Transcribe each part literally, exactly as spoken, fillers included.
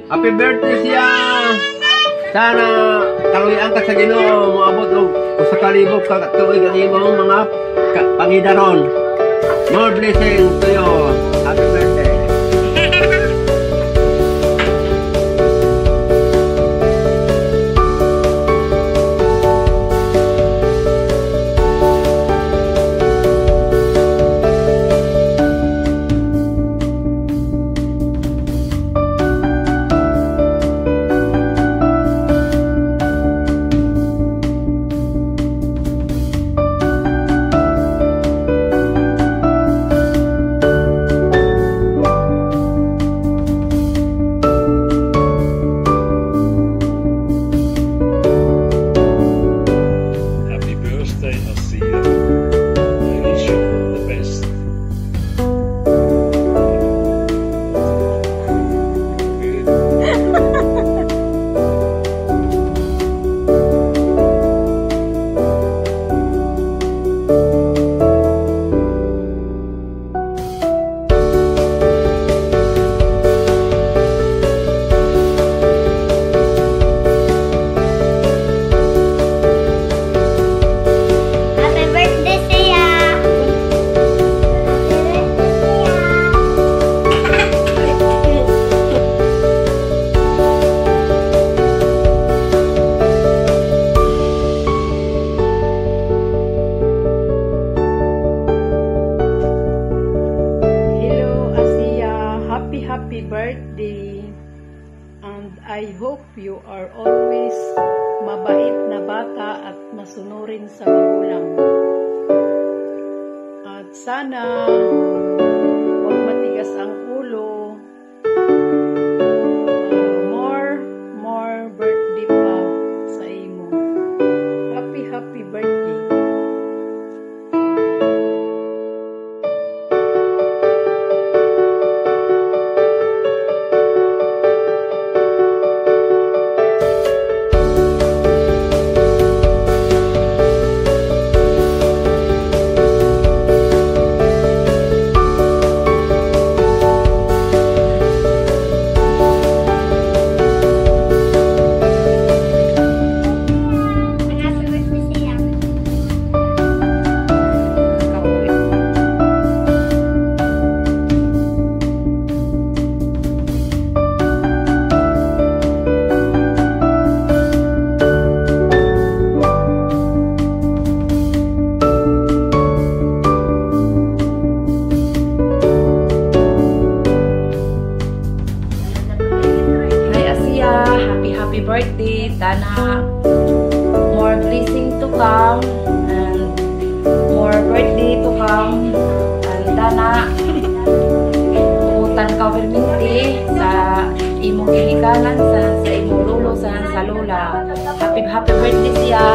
Happy birthday siya! Sana kaluyan ka sa Ginoo, moabot og usa ka libo ka tuig ang imong mga pangidaron. More blessings to you. Happy birthday. Happy birthday, and I hope you are always mabait na bata at masunurin sa magulang. At sana huwag matigas ang ulo. Uh, more, more birthday pa sa imo. Happy, happy birthday. Happy birthday, Tana. More blessing to come and more birthday to come. And Tana, utan ka perminti sa imong gihikanan sa sa imong lolo sa sa lola. Happy happy birthday siya.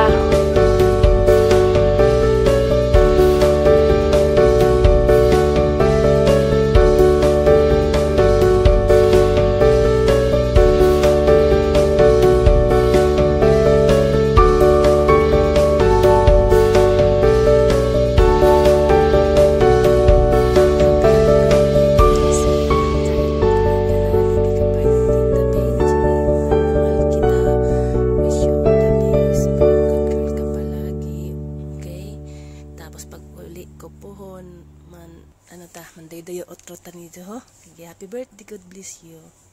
Man, ano ta, manday dayo otro tanido ho. Happy birthday, God bless you.